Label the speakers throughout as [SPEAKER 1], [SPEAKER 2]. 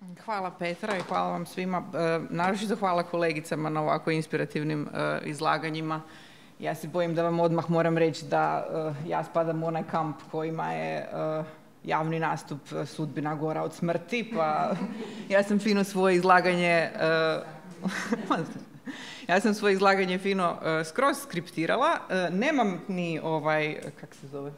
[SPEAKER 1] Hvala Petra i hvala vam svima. Naročito hvala kolegicama na ovako inspirativnim izlaganjima. Ja se bojim da vam odmah moram reći da ja spadam u onaj kamp kojima je javni nastup sudbina gora od smrti, pa ja sam fino svoje izlaganje fino skroz skriptirala. Nemam ni kak se zove?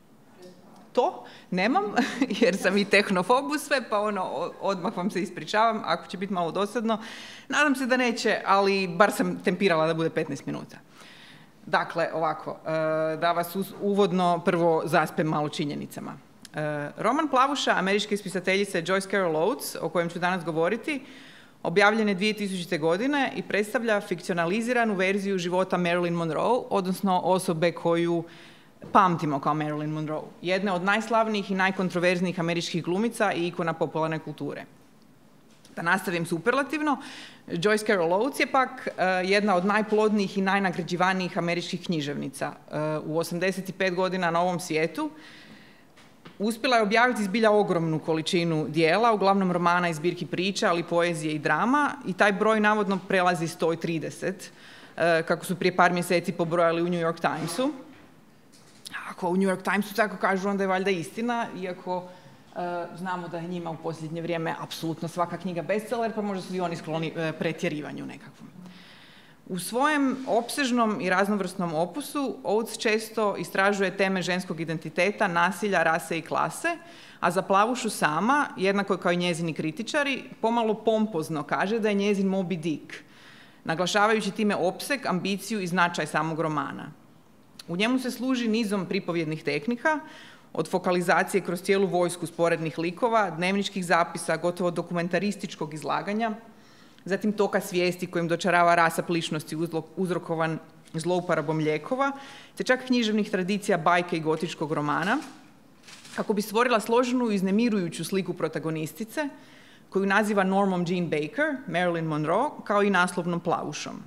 [SPEAKER 1] To nemam, jer sam i tehnofob u sve, pa odmah vam se ispričavam ako će biti malo dosadno. Nadam se da neće, ali bar sam tempirala da bude 15 minuta. Dakle, ovako, da vas uvodno prvo zaspem malo činjenicama. Roman Plavuša, američke spisateljice Joyce Carol Oates, o kojem ću danas govoriti, objavljen je 2000. godine i predstavlja fikcionaliziranu verziju života Marilyn Monroe, odnosno osobe koju pamtimo kao Marilyn Monroe, jedne od najslavnijih i najkontroverznijih američkih glumica i ikona popularne kulture. Da nastavim superlativno, Joyce Carol Oates je pak jedna od najplodnijih i najnagrađivanijih američkih književnica. U 85 godina na ovom svijetu uspjela je objaviti zbilja ogromnu količinu dijela, uglavnom romana i zbirki priča, ali poezije i drama, i taj broj navodno prelazi 130, kako su prije par mjeseci pobrojali u New York Timesu. Ako u New York Timesu tako kažu, onda je valjda istina, iako znamo da je njima u posljednje vrijeme apsolutno svaka knjiga bestseller, pa možda su i oni skloni pretjerivanju nekakvom. U svojem opsežnom i raznovrsnom opusu Oates često istražuje teme ženskog identiteta, nasilja, rase i klase, a za Plavušu sama, jednako kao i njezini kritičari, pomalo pompozno kaže da je njezin Moby Dick, naglašavajući time opseg, ambiciju i značaj samog romana. U njemu se služi nizom pripovjednih tehnika, od fokalizacije kroz cijelu vojsku sporednih likova, dnevničkih zapisa, gotovo dokumentarističkog izlaganja, zatim toka svijesti kojim dočarava rasa plišnosti uzrokovan zlouporabom lijekova, te čak književnih tradicija bajke i gotičkog romana, kako bi stvorila složenu i uznemirujuću sliku protagonistice, koju naziva Normom Jean Baker, Marilyn Monroe, kao i naslovnom Plavušom.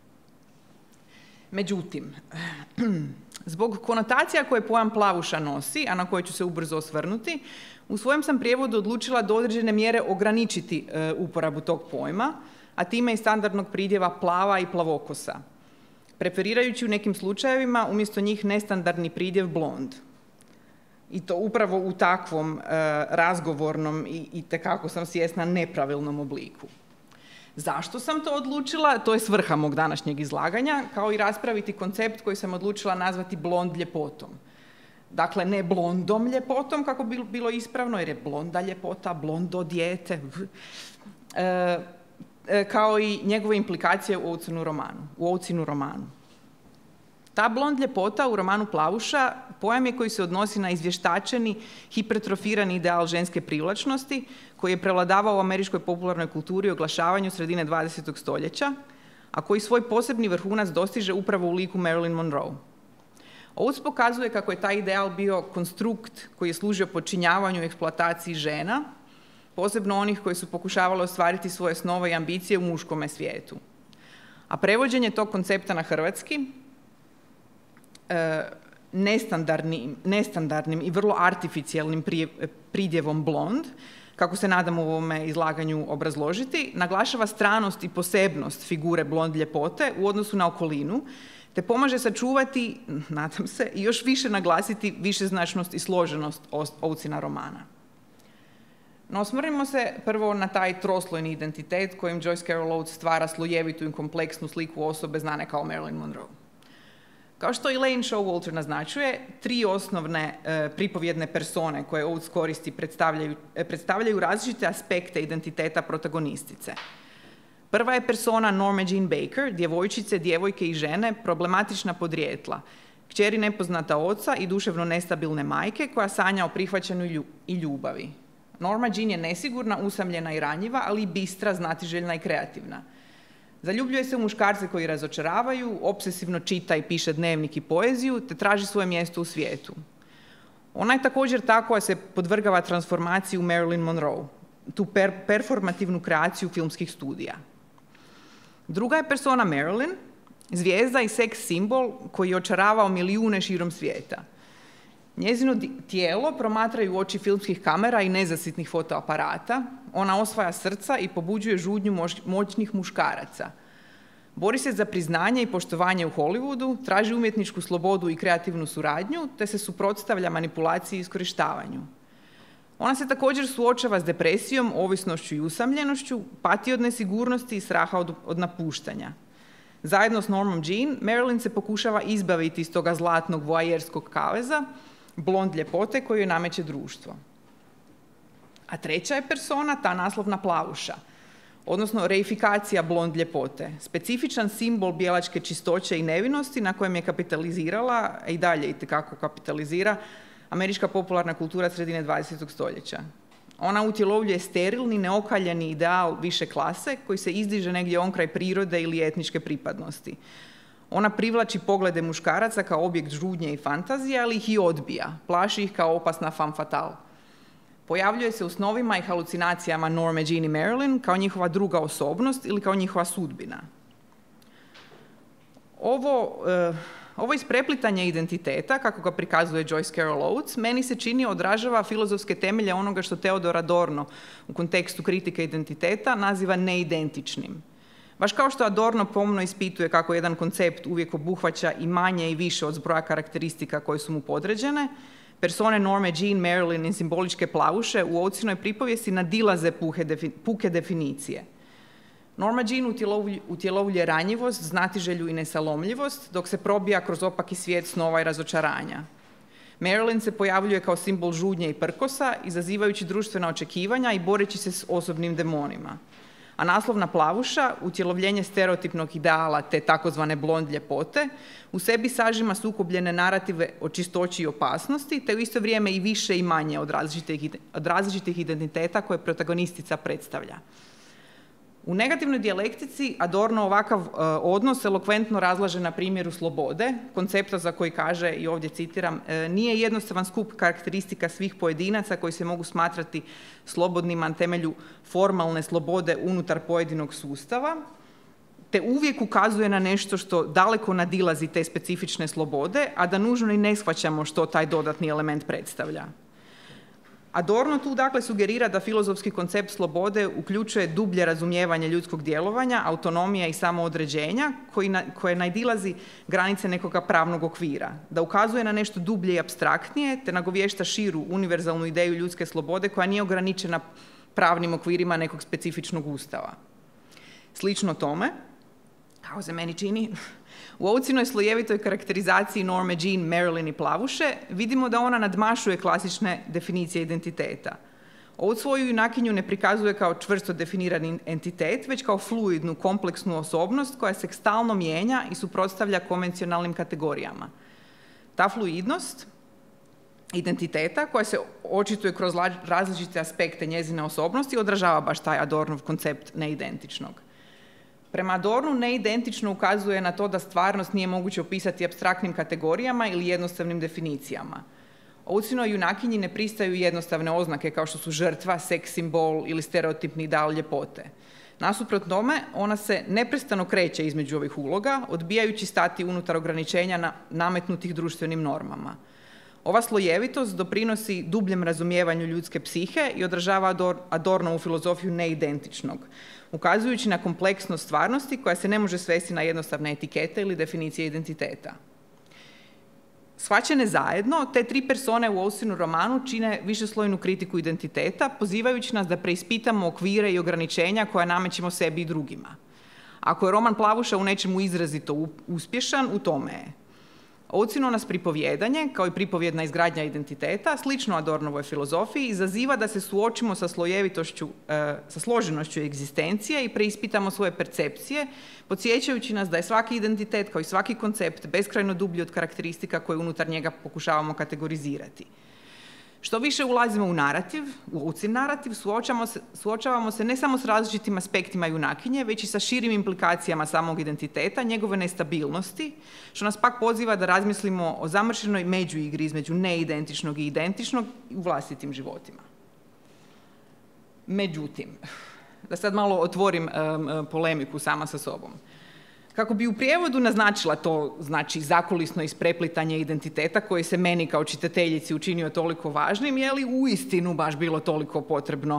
[SPEAKER 1] Međutim, zbog konotacija koje pojam Plavuša nosi, a na koje ću se ubrzo osvrnuti, u svojem sam prijevodu odlučila do određene mjere ograničiti uporabu tog pojma, a time i standardnog pridjeva plava i plavokosa, preferirajući u nekim slučajevima umjesto njih nestandardni pridjev blond. I to upravo u takvom razgovornom i itekako sam svjesna nepravilnom obliku. Zašto sam to odlučila? To je svrha mog današnjeg izlaganja, kao i raspraviti koncept koji sam odlučila nazvati blond ljepotom. Dakle, ne blondom ljepotom, kako bi bilo ispravno, jer je blonda ljepota, blondo dijete, kao i njegove implikacije u Oatesinu romanu. Ta blond ljepota u romanu Plavuša pojam je koji se odnosi na izvještačeni, hipertrofirani ideal ženske privlačnosti koji je prevladavao u američkoj popularnoj kulturi i oglašavanju sredine 20. stoljeća, a koji svoj posebni vrhunac dostiže upravo u liku Marilyn Monroe. Oates pokazuje kako je taj ideal bio konstrukt koji je služio podčinjavanju i eksploataciji žena, posebno onih koji su pokušavali ostvariti svoje snove i ambicije u muškome svijetu. A prevođenje tog koncepta na hrvatski, nestandardnim i vrlo artificijalnim pridjevom blond, kako se nadam u ovome izlaganju obrazložiti, naglašava stranost i posebnost figure blond ljepote u odnosu na okolinu, te pomaže sačuvati, nadam se, i još više naglasiti višeznačnost i složenost Oatesina romana. No, osvrnimo se prvo na taj troslojni identitet kojim Joyce Carol Oates stvara slojevitu i kompleksnu sliku osobe znane kao Marilyn Monroe. Kao što Elaine Showalter naznačuje, tri osnovne pripovjedne persone koje Oates koristi predstavljaju različite aspekte identiteta protagonistice. Prva je persona Norma Jean Baker, djevojčice, djevojke i žene, problematična podrijetla, kćeri nepoznata oca i duševno nestabilne majke koja sanja o prihvaćanju i ljubavi. Norma Jean je nesigurna, usamljena i ranjiva, ali i bistra, znatiželjna i kreativna. Zaljubljuje se u muškarce koji razočaravaju, obsesivno čita i piše dnevnik i poeziju, te traži svoje mjesto u svijetu. Ona je također ta koja se podvrgava transformaciji u Marilyn Monroe, tu performativnu kreaciju filmskih studija. Druga je persona Marilyn, zvijezda i seks simbol koji je očaravao milijune širom svijeta. Njezino tijelo promatraju oči filmskih kamera i nezasitnih fotoaparata. Ona osvaja srca i pobuđuje žudnju moćnih muškaraca. Bori se za priznanje i poštovanje u Hollywoodu, traži umjetničku slobodu i kreativnu suradnju, te se suprotstavlja manipulaciji i iskorištavanju. Ona se također suočava s depresijom, ovisnošću i usamljenošću, pati od nesigurnosti i straha od napuštanja. Zajedno s Normom Jean, Marilyn se pokušava izbaviti iz toga zlatnog voajerskog kaveza, blond ljepote koju joj nameće društvo. A treća je persona ta naslovna plavuša, odnosno reifikacija blond ljepote, specifičan simbol bijelačke čistoće i nevinosti na kojem je kapitalizirala, a i dalje itekako kapitalizira, američka popularna kultura sredine 20. stoljeća. Ona utjelovljuje sterilni, neokaljeni ideal više klase koji se izdiže negdje onkraj prirode ili etničke pripadnosti. Ona privlači poglede muškaraca kao objekt žudnje i fantazije, ali ih i odbija, plaši ih kao opasna femme fatale. Pojavljuje se u snovima i halucinacijama Norme Jean i Marilyn kao njihova druga osobnost ili kao njihova sudbina. Ovo ispreplitanje identiteta, kako ga prikazuje Joyce Carol Oates, meni se čini odražava filozofske temelje onoga što Theodor Adorno u kontekstu kritike identiteta naziva neidentičnim. Baš kao što Adorno pomno ispituje kako jedan koncept uvijek obuhvaća i manje i više od zbroja karakteristika koje su mu podređene, persone Norme Jean, Marilyn i simboličke plavuše u Oatesinoj pripovijesti nadilaze puke definicije. Norma Jean utjelovljuje ranjivost, znatiželju i nesalomljivost, dok se probija kroz opaki svijet snova i razočaranja. Marilyn se pojavljuje kao simbol žudnje i prkosa, izazivajući društvena očekivanja i boreći se s osobnim demonima. A naslovna plavuša, utjelovljenje stereotipnog ideala te takozvane blond ljepote, u sebi sažima sukobljene narative o čistoći i opasnosti, te u isto vrijeme i više i manje od različitih identiteta koje protagonistica predstavlja. U negativnoj dijalektici Adorno ovakav odnos elokventno razlaže na primjeru slobode, koncepta za koji kaže, i ovdje citiram, nije jednostavan skup karakteristika svih pojedinaca koji se mogu smatrati slobodnima na temelju formalne slobode unutar pojedinog sustava, te uvijek ukazuje na nešto što daleko nadilazi te specifične slobode, a da nužno i ne shvaćamo što taj dodatni element predstavlja. Adorno tu dakle sugerira da filozofski koncept slobode uključuje dublje razumijevanje ljudskog djelovanja, autonomije i samoodređenja koje nadilazi granice nekoga pravnog okvira, da ukazuje na nešto dublje i apstraktnije te nagovješta širu univerzalnu ideju ljudske slobode koja nije ograničena pravnim okvirima nekog specifičnog ustava. Slično tome, kako se meni čini, u Oatesinoj slojevitoj karakterizaciji Norme Jean, Marilyn i plavuše vidimo da ona nadmašuje klasične definicije identiteta. Oates svoju junakinju ne prikazuje kao čvrsto definirani entitet, već kao fluidnu, kompleksnu osobnost koja se stalno mijenja i suprotstavlja konvencionalnim kategorijama. Ta fluidnost identiteta, koja se očituje kroz različite aspekte njezine osobnosti, odražava baš taj Adornov koncept neidentičnog. Prema Adornu neidentično ukazuje na to da stvarnost nije moguće opisati apstraktnim kategorijama ili jednostavnim definicijama. Oatesinoj junakinji ne pristaju jednostavne oznake kao što su žrtva, seks simbol ili stereotipni ideal ljepote. Nasuprot tome, ona se neprestano kreće između ovih uloga, odbijajući stati unutar ograničenja nametnutih društvenim normama. Ova slojevitost doprinosi dubljem razumijevanju ljudske psihe i odražava Adornovu filozofiju neidentičnog, ukazujući na kompleksnost stvarnosti koja se ne može svesti na jednostavne etikete ili definicije identiteta. Shvaćene zajedno, te tri persone u Oatesinu romanu čine višeslojnu kritiku identiteta, pozivajući nas da preispitamo okvire i ograničenja koja namećemo sebi i drugima. Ako je roman Plavuša u nečemu izrazito uspješan, u tome je. Oatesino nas pripovjedanje, kao i pripovjedna izgradnja identiteta, slično Adornovoj filozofiji, izaziva da se suočimo sa složenošću egzistencije i preispitamo svoje percepcije, podsjećajući nas da je svaki identitet, kao i svaki koncept, beskrajno dublji od karakteristika koje unutar njega pokušavamo kategorizirati. Što više ulazimo u narativ, u Oatesin narativ, suočavamo se ne samo s različitim aspektima junakinje, već i sa širim implikacijama samog identiteta, njegove nestabilnosti, što nas pak poziva da razmislimo o zamršenoj međuigri između neidentičnog i identičnog u vlastitim životima. Međutim, da sad malo otvorim polemiku sama sa sobom. Kako bi u prijevodu naznačila to, znači zakulisno ispreplitanje identiteta koje se meni kao čitateljici učinio toliko važnim, je li uistinu baš bilo toliko potrebno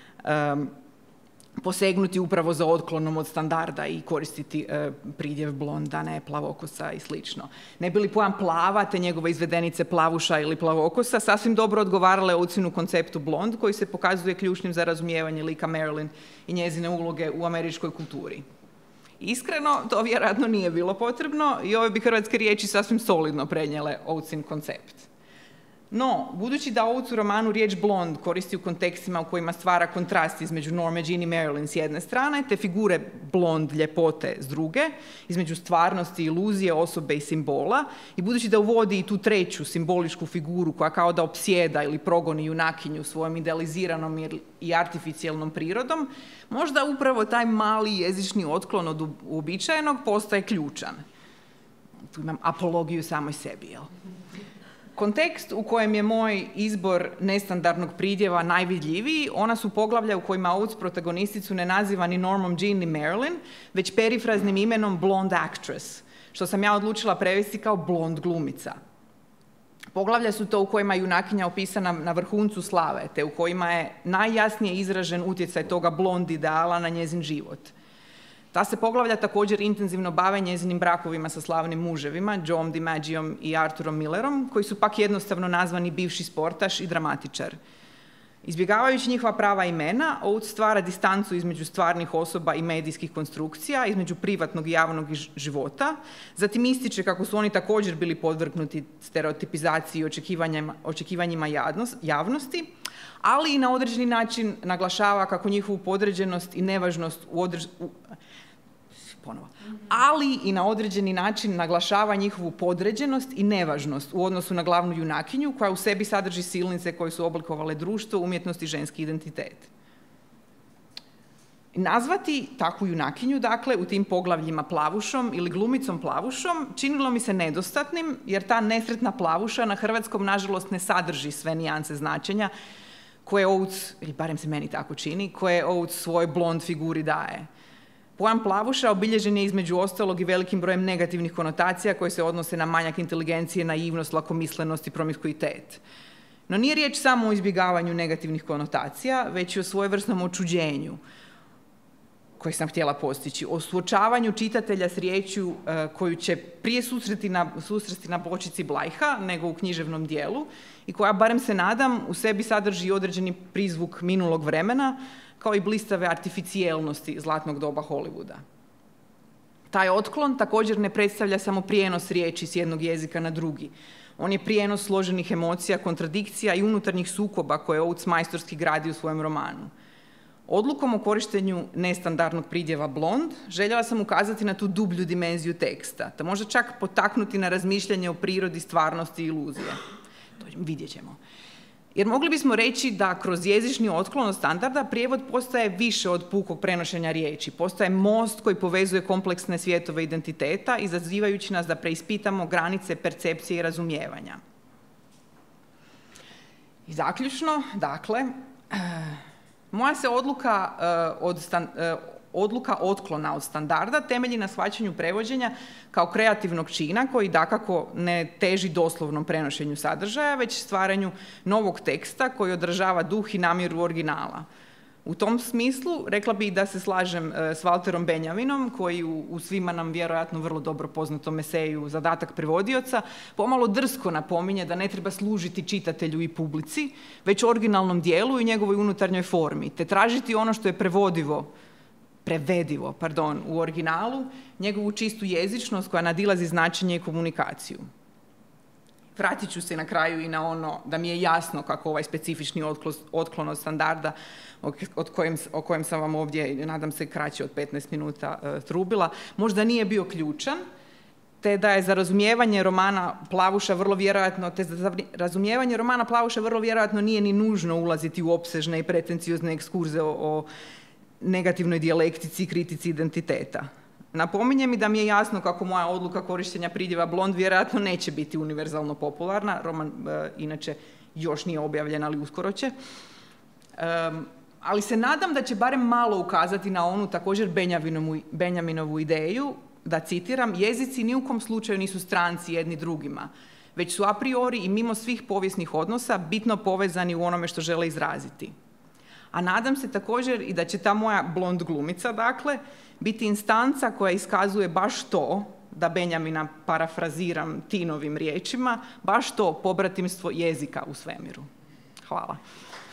[SPEAKER 1] posegnuti upravo za otklonom od standarda i koristiti pridjev blonda, ne plavokosa i slično. Ne bi li pojam plava te njegove izvedenice plavuša ili plavokosa sasvim dobro odgovarale Oatesinu konceptu blond koji se pokazuje ključnim za razumijevanje lika Marilyn i njezine uloge u američkoj kulturi. Iskreno, to vjerojatno nije bilo potrebno i ove bi hrvatske riječi sasvim solidno prenijele Oatesin koncept. No, budući da Oates u romanu riječ blond koristi u kontekstima u kojima stvara kontrast između Norme Jean i Marilyn s jedne strane, te figure blond ljepote s druge, između stvarnosti, iluzije, osobe i simbola, i budući da uvodi i tu treću simboličku figuru koja kao da opsjeda ili progoni junakinju svojom idealiziranom i artificijelnom prirodom, možda upravo taj mali jezični otklon od uobičajenog postaje ključan. Tu imam apologiju samoj sebi, jel? Kontekst u kojem je moj izbor nestandardnog pridjeva najvidljiviji, ona su poglavlja u kojima Oates protagonisticu ne naziva ni Normom Jean ni Marilyn, već perifraznim imenom blonde actress, što sam ja odlučila prevesti kao blond glumica. Poglavlja su to u kojima je junakinja opisana na vrhuncu slave, te u kojima je najjasnije izražen utjecaj toga blond ideala na njezin život. Ta se poglavlja također intenzivno bave njezinim brakovima sa slavnim muževima, Joeom DiMaggiom i Arthurom Millerom, koji su pak jednostavno nazvani bivši sportaš i dramatičar. Izbjegavajući njihova prava imena, Oates stvara distancu između stvarnih osoba i medijskih konstrukcija, između privatnog i javnog života, zatim ističe kako su oni također bili podvrgnuti stereotipizaciji i očekivanjima javnosti, ali i na određeni način naglašava kako njihovu podređenost i nevažnost ali i na određeni način naglašava njihovu podređenost i nevažnost u odnosu na glavnu junakinju koja u sebi sadrži silnice koje su oblikovale društvo, umjetnost i ženski identitet. Nazvati takvu junakinju, dakle, u tim poglavljima plavušom ili glumicom plavušom činilo mi se nedostatnim, jer ta nesretna plavuša na hrvatskom, nažalost, ne sadrži sve nijanse značenja koje Oates, ili barem se meni tako čini, koje Oates svojoj blond figuri daje. Pojam plavuša obilježen je između ostalog i velikim brojem negativnih konotacija koje se odnose na manjak inteligencije, naivnost, lakomislenost i promiskuitet. No nije riječ samo o izbjegavanju negativnih konotacija, već i o svojevrsnom očuđenju koje sam htjela postići, o suočavanju čitatelja s riječju koju će prije susresti na pločici Blajha nego u književnom dijelu i koja, barem se nadam, u sebi sadrži određeni prizvuk minulog vremena, kao i blistave artificijelnosti zlatnog doba Hollywooda. Taj otklon također ne predstavlja samo prijenos riječi s jednog jezika na drugi. On je prijenos složenih emocija, kontradikcija i unutarnjih sukoba koje Oates majstorski gradi u svojem romanu. Odlukom o korištenju nestandardnog pridjeva blond željela sam ukazati na tu dublju dimenziju teksta, te možda čak potaknuti na razmišljanje o prirodi, stvarnosti i iluzije. To vidjet ćemo. Jer mogli bismo reći da kroz jezični otklon od standarda prijevod postaje više od pukog prenošenja riječi, postaje most koji povezuje kompleksne svjetove identiteta, izazivajući nas da preispitamo granice percepcije i razumijevanja. I zaključno, dakle, moja se odluka otklona od standarda temelji na shvaćanju prevođenja kao kreativnog čina koji dakako ne teži doslovnom prenošenju sadržaja, već stvaranju novog teksta koji održava duh i namjeru originala. U tom smislu rekla bih da se slažem s Walterom Benjaminom koji u svima nam vjerojatno vrlo dobro poznatom eseju Zadatak prevodioca pomalo drsko napominje da ne treba služiti čitatelju i publici, već originalnom dijelu i njegovoj unutarnjoj formi, te tražiti ono što je prevedivo u originalu, njegovu čistu jezičnost koja nadilazi značenje i komunikaciju. Vratit ću se na kraju i na ono da mi je jasno kako ovaj specifični otklon od standarda o kojem sam vam ovdje, nadam se, kraće od 15 minuta trubila, možda nije bio ključan, te da je za razumijevanje romana Plavuša vrlo vjerojatno nije ni nužno ulaziti u opsežne i pretenciozne ekskurze o negativnoj dijalektici i kritici identiteta. Napominjem i da mi je jasno kako moja odluka korištenja pridjeva blond vjerojatno neće biti univerzalno popularna. Roman inače još nije objavljen, ali uskoro će. Ali se nadam da će barem malo ukazati na onu također Benjaminovu ideju da citiram, jezici ni u kom slučaju nisu stranci jedni drugima, već su a priori i mimo svih povijesnih odnosa bitno povezani u onome što žele izraziti. A nadam se također i da će ta moja blond glumica, dakle, biti instanca koja iskazuje baš to, da Benjamina parafraziram Tinovim riječima, baš to pobratimstvo jezika u svemiru. Hvala.